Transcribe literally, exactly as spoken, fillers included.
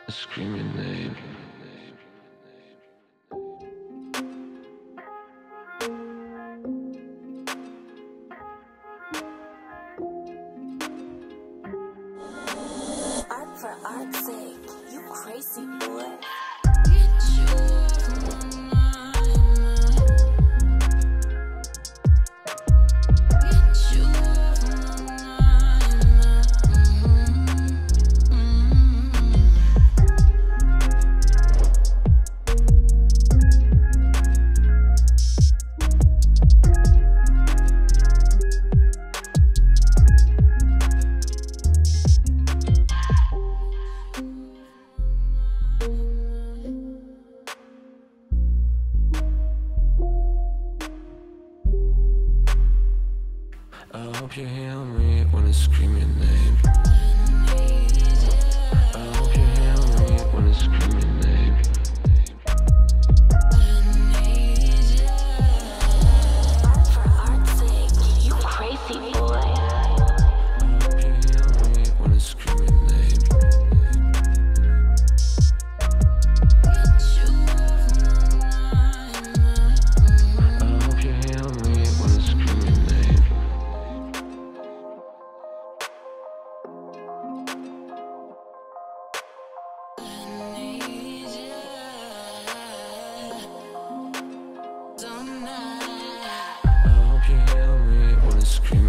Scream your name. Art for art's sake, you crazy boy. I hope you hear me when I scream your name. I hope you hear me when I scream your name. Art for art's sake, you crazy boy. I hope you hear me when I scream your name. I hope you hear me when I scream your name. I hope you hear me when I scream